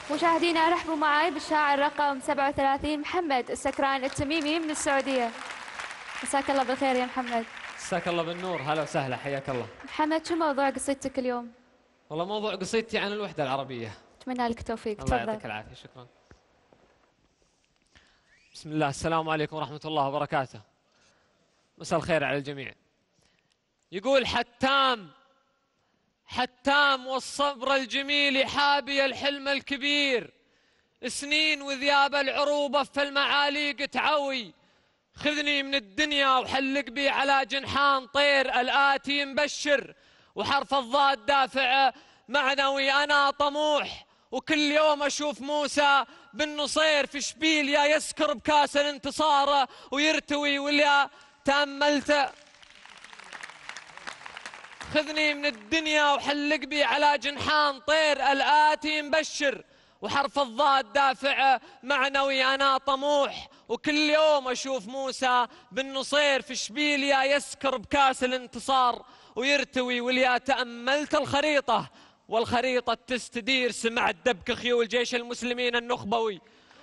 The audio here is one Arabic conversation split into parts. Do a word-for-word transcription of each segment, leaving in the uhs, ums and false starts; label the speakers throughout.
Speaker 1: مشاهدينا رحبوا معي بالشاعر رقم سبعة وثلاثين محمد السكران التميمي من السعودية. مساك الله بالخير يا محمد.
Speaker 2: مساك الله بالنور، هلا وسهلا، حياك الله.
Speaker 1: محمد، شو موضوع قصيدتك اليوم؟
Speaker 2: والله موضوع قصيدتي عن الوحدة العربية.
Speaker 1: أتمنى لك التوفيق،
Speaker 2: الله
Speaker 1: تفضل.
Speaker 2: يعطيك العافية، شكرا. بسم الله، السلام عليكم ورحمة الله وبركاته. مساء الخير على الجميع. يقول حتام حتام والصبر الجميل حابي الحلم الكبير، سنين وذياب العروبة في المعاليق تعوي، خذني من الدنيا وحلق بي على جنحان طير الآتي مبشر، وحرف الضاد دافع معنوي أنا طموح، وكل يوم أشوف موسى بن نصير في شبيليا يسكر بكاس الانتصار ويرتوي، واليا تأملت خذني من الدنيا وحلق بي على جنحان طير الآتي مبشر، وحرف الضاد دافع معنوي أنا طموح، وكل يوم أشوف موسى بن نصير في شبيليا يسكر بكاس الانتصار ويرتوي، واليا تأملت الخريطة والخريطة تستدير، سمعت دبك خيول جيش المسلمين النخبوي،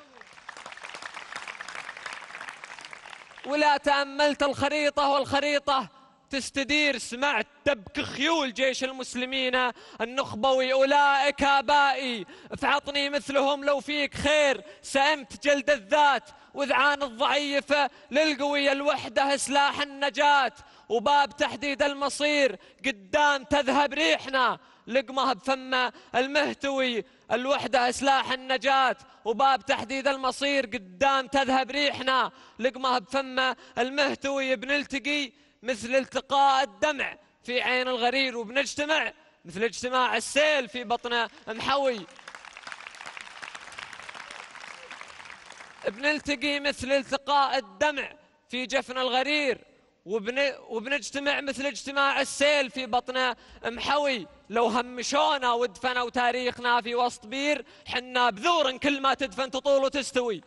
Speaker 2: ولا تأملت الخريطة والخريطة تستدير، سمعت دبك خيول جيش المسلمين النخبوي، أولئك آبائي افعطني مثلهم لو فيك خير، سأمت جلد الذات وذعان الضعيف للقوي، الوحدة سلاح النجاة وباب تحديد المصير، قدام تذهب ريحنا لقمه بفمه المهتوي، الوحدة سلاح النجاة وباب تحديد المصير، قدام تذهب ريحنا لقمه بفمه المهتوي، بنلتقي مثل التقاء الدمع في عين الغرير، وبنجتمع مثل اجتماع السيل في بطن محوي، بنلتقي مثل التقاء الدمع في جفن الغرير، وبن... وبنجتمع مثل اجتماع السيل في بطن محوي، لو همشونا ودفنوا تاريخنا في وسط بير، حنا بذور كل ما تدفن تطول وتستوي،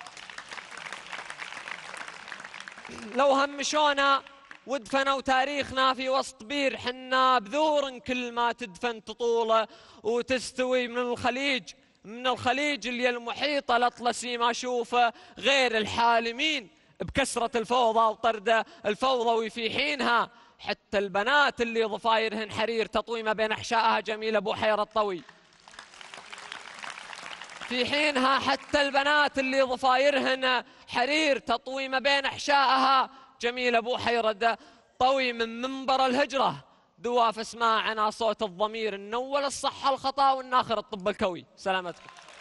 Speaker 2: لو همشونا ودفنوا تاريخنا في وسط بير، حنا بذور كل ما تدفن تطول وتستوي، من الخليج من الخليج اللي المحيطة الأطلسي ما أشوف غير الحالمين بكسرة الفوضى وطرد الفوضوي، في حينها حتى البنات اللي ضفايرهن حرير تطوي ما بين أحشائها جميلة بوحيرة الطوي، في حينها حتى البنات اللي ضفايرهن حرير تطوي ما بين أحشائها جميلة بوحيرة طوي، من منبر الهجرة دواف اسماعنا صوت الضمير، النول الصحة الخطا والناخر الطب الكوي. سلامتكم.